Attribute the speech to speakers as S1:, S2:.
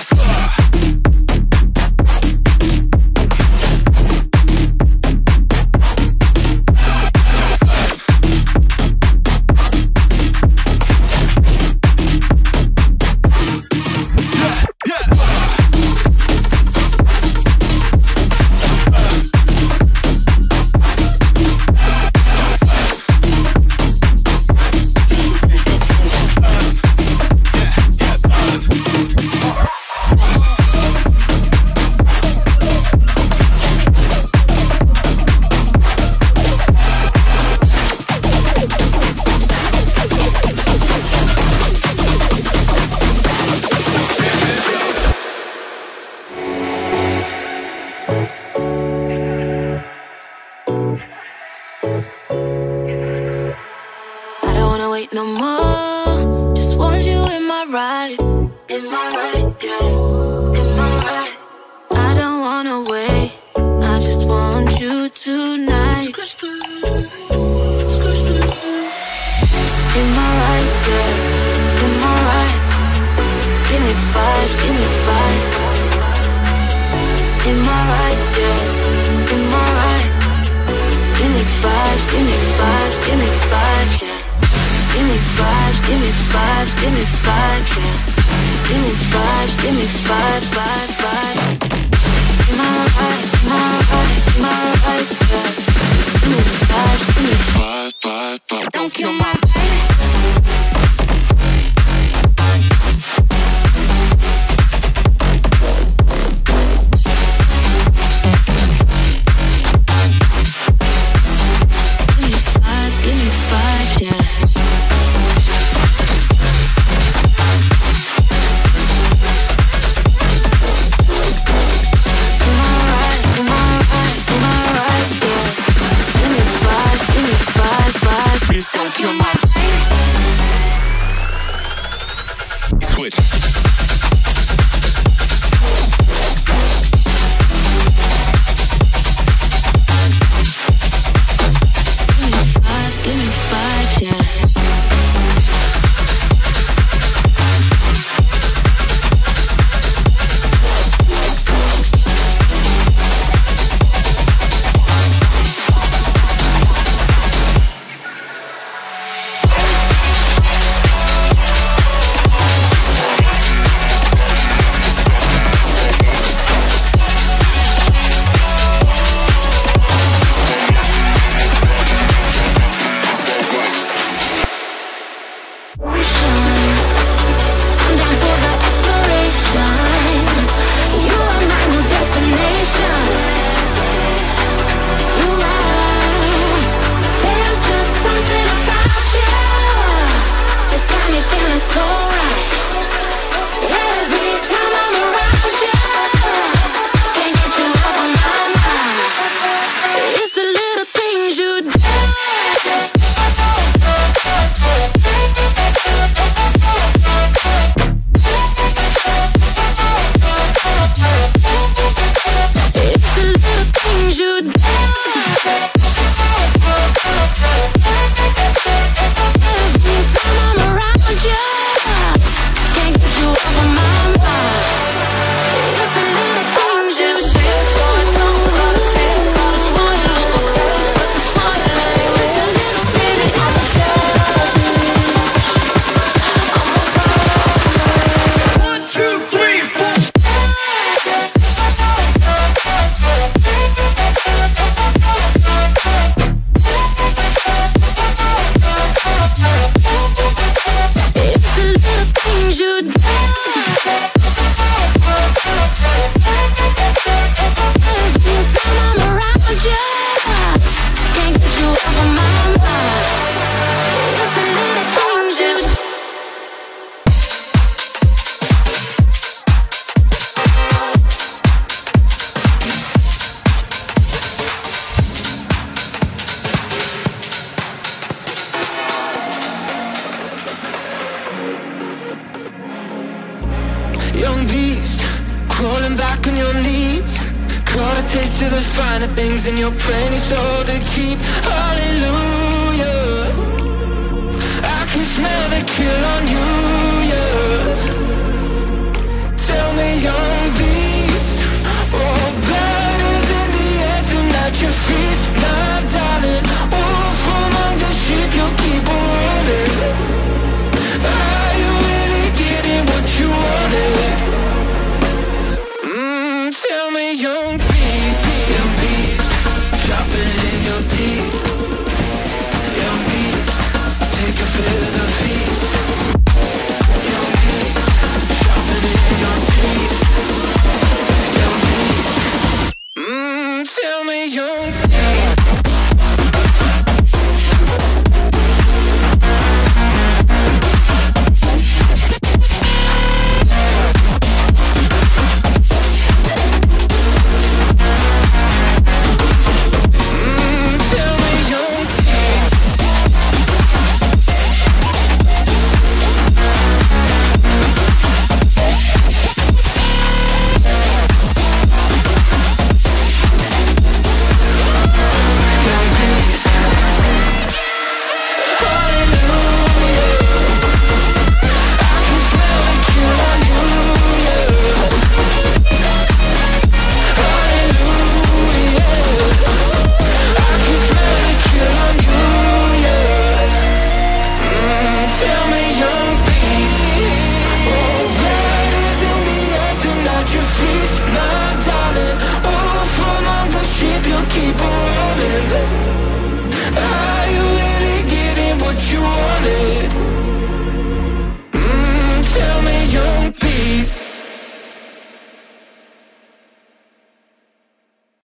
S1: wait no more. Just want you in my ride. In my ride, yeah. In my ride. I don't wanna wait. I just want you tonight. In my ride, yeah. In my ride. Give me vibes, give me vibes. In my ride, yeah. In my ride. Give me vibes, give me vibes, give me vibes, yeah. Give me vibes, give me vibes, give me vibes, yeah. Give me vibes, give me vibes, vibes, vibes. In my ride, my ride, my ride, yeah. Give me vibes, give me vibes, vibes, vibes. Don't kill my vibe.
S2: Smell the kill on you.